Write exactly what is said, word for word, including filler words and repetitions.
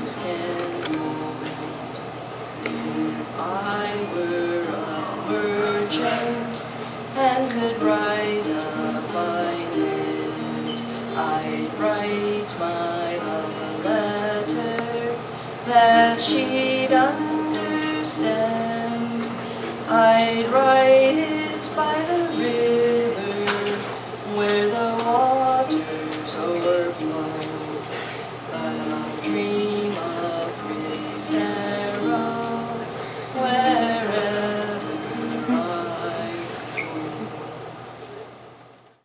things can hold. If I were a merchant and could write a fine hand, I'd write my love a letter that she'd understand. I'd write it by the river where the waters overflow, a dream of pretty sand.